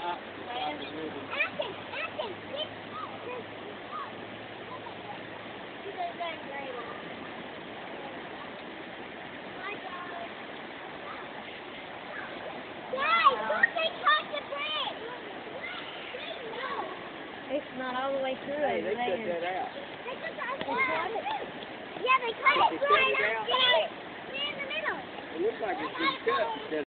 It's not all the way through. Hey, they cut that out. Yeah, they cut it right up there. In the middle. It looks like it's been cut.